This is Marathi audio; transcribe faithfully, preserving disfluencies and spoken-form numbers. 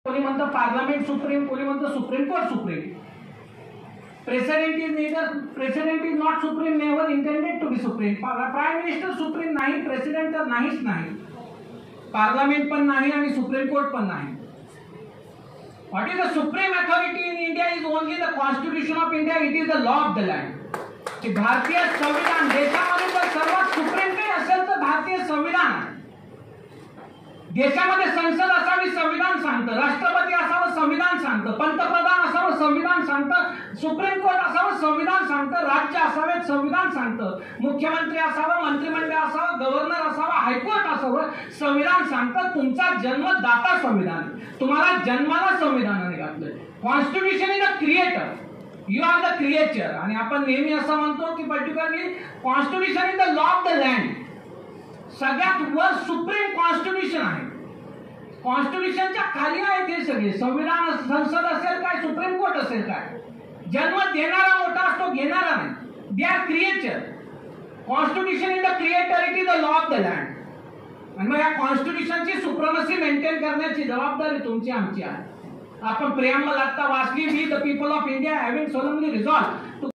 कोणी म्हणतं पार्लमेंट सुप्रीम, कोणी म्हणतं supreme court supreme. President is neither president is not supreme, never intended to be supreme. Prime minister supreme नाही, प्रेसिडेंट तर नाहीच नाही, पार्लमेंट पण नाही आणि सुप्रीम कोर्ट पण नाही. What is the supreme authority in India is only the constitution of India. It is the law of the land. भारतीय संविधान, देशामध्ये जर सर्वात सुप्रीम काही असेल तर भारतीय संविधान आहे. देशामध्ये संसद असावी संविधान सांगतं, राष्ट्रपती असावं संविधान सांगतं, पंतप्रधान असावं संविधान सांगतं, सुप्रीम कोर्ट असावं संविधान सांगतं, राज्य असावेत संविधान सांगतं, मुख्यमंत्री असावं, मंत्रिमंडळ असावं, गव्हर्नर असावं, हायकोर्ट असावं संविधान सांगतं. तुमचा जन्मदाता संविधान, तुम्हाला जन्माला संविधानाने घातलंय. Constitution is the creator, you are the creature. आणि आपण नेहमी असं म्हणतो की particularly constitution is the law of the land. सगळ्यात वर सुप्रीम कॉन्स्टिट्यूशन आहे. कॉन्स्टिट्यूशनच्या खाली आहेत हे सगळे. संविधान, संसद असेल काय, सुप्रीम कोर्ट असेल काय, जन्म देणारा मोठा असतो, घेणारा नाही. They are creature. Constitution is the creator, it is the law of the land. आणि मग या कॉन्स्टिट्यूशनची सुप्रमसी मेंटेन करण्याची जबाबदारी तुमची आमची आहे. आपण प्रिअम्बल आता वाचली, we the people of India having solemnly resolve